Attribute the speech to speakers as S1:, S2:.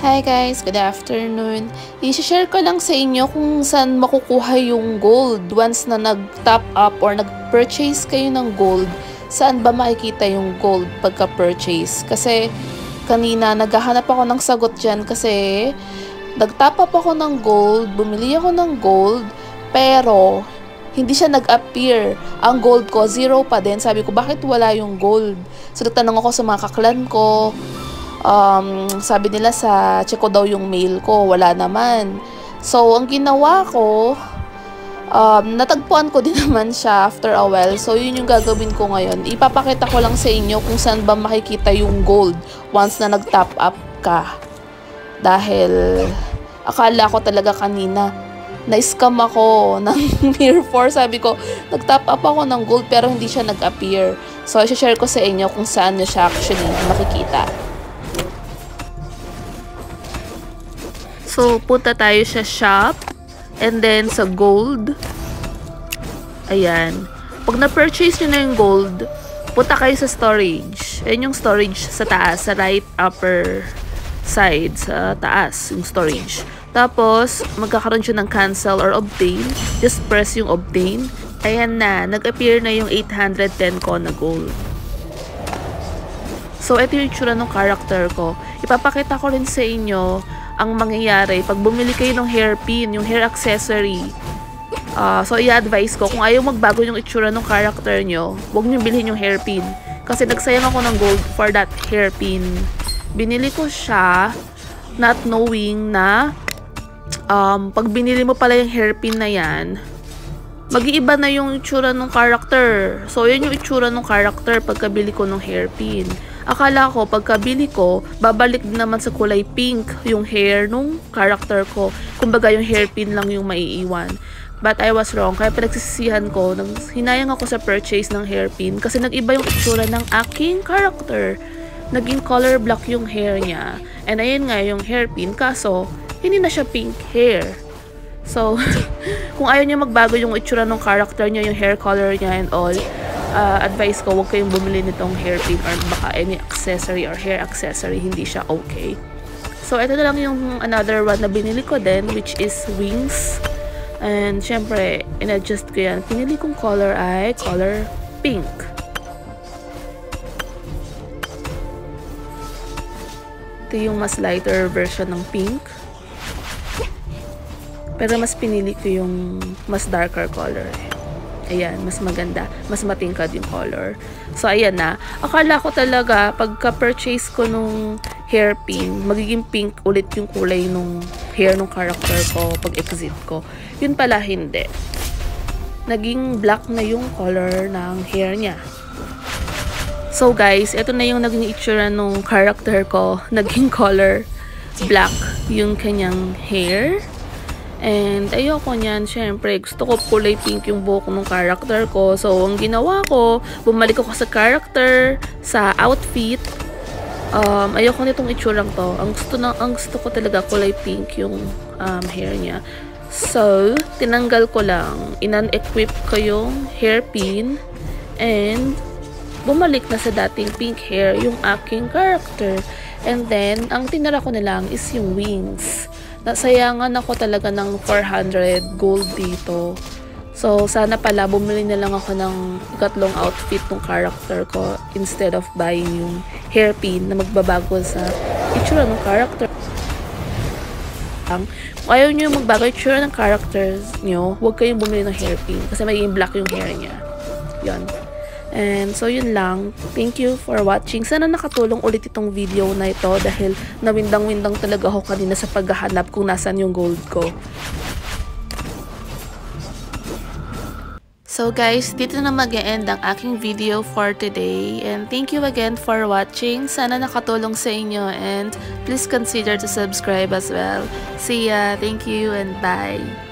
S1: Hi guys, good afternoon. I-share ko lang sa inyo kung saan makukuha yung gold once na nag-top up or nag-purchase kayo ng gold. Saan ba makikita yung gold pagka-purchase? Kasi kanina naghahanap ako ng sagot dyan kasi nag-top up ako ng gold, bumili ako ng gold, pero hindi siya nag-appear. Ang gold ko, 0 pa din. Sabi ko, bakit wala yung gold? So, nagtanong ako sa mga kaklan ko. Sabi nila check ko daw yung mail ko, wala naman. So, ang ginawa ko, natagpuan ko din naman siya after a while. So, yun yung gagawin ko ngayon. Ipapakita ko lang sa inyo kung saan ba makikita yung gold once na nag-top up ka. Dahil, akala ko talaga kanina, na-scam ako ng Mir4. Sabi ko, nag-top up ako ng gold pero hindi siya nag-appear. So, i-share ko sa inyo kung saan nyo siya actually makikita. So, punta tayo sa shop. And then, sa gold. Ayan. Pag na-purchase nyo na yung gold, punta kayo sa storage. Ayan yung storage sa taas. Sa right upper side. Sa taas, yung storage. Tapos, magkakaroon siya ng cancel or obtain. Just press yung obtain. Ayan na. Nag-appear na yung 810 ko na gold. So, ito yung itsura ng character ko. Ipapakita ko rin sa inyo ang mangyayari pag bumili kayo ng hairpin, yung hair accessory. So, i-advise ko, kung ayaw magbago yung itsura ng character nyo, huwag nyo bilhin yung hairpin. Kasi nagsayang ako ng gold for that hairpin. Binili ko siya, not knowing na pag binili mo pala yung hairpin na yan, mag-iiba na yung itsura ng character. So, yan yung itsura ng character pagkabili ko ng hairpin. Akala ko, pagkabili ko, babalik naman sa kulay pink yung hair nung character ko. Kumbaga, yung hairpin lang yung maiiwan. But I was wrong. Kaya pinagsisisihan ko, hinayang ako sa purchase ng hairpin kasi nag-iba yung itsura ng aking character. Naging color black yung hair niya. And ayun nga yung hairpin, kaso hindi na siya pink hair. So, kung ayaw niyo magbago yung itsura ng character niya, yung hair color niya and all, advice ko, huwag kayong bumili nitong hairpin or baka any accessory or hair accessory, hindi siya okay. So, ito na lang yung another one na binili ko din, which is wings. And, syempre, in-adjust ko yan. Pinili kong color ay color pink. Ito yung mas lighter version ng pink. Pero mas pinili ko yung mas darker color. Ayan, mas maganda. Mas matingkad yung color. So, ayan na. Akala ko talaga, pagka-purchase ko nung hairpin, magiging pink ulit yung kulay nung hair nung character ko pag-exit ko. Yun pala, hindi. Naging black na yung color ng hair niya. So, guys, ito na yung naging itsura nung character ko. Naging color black yung kanyang hair. And ayoko niyan, syempre, gusto ko kulay pink yung buhok ng character ko. So, ang ginawa ko, bumalik ako sa character, sa outfit. Ayoko nitong itsurang to. Ang gusto ko talaga kulay pink yung hair niya. So, tinanggal ko lang. Inan-equip ko yung hairpin. And, bumalik na sa dating pink hair yung aking character. And then, ang tinara ko na lang is yung wings. Nasayangan ako talaga ng 400 gold dito. So, sana pala bumili na lang ako ng ikatlong outfit ng character ko instead of buying yung hairpin na magbabago sa itsura ng character. Kung ayaw nyo magbago yung itsura ng characters nyo, huwag kayong bumili ng hairpin kasi magiging black yung hair niya. Yun. And so, yun lang. Thank you for watching. Sana nakatulong ulit itong video na ito dahil nawindang-windang talaga ako kanina sa paghahanap kung nasan yung gold ko. So guys, dito na mag-e-end ang aking video for today. And thank you again for watching. Sana nakatulong sa inyo and please consider to subscribe as well. See ya! Thank you and bye!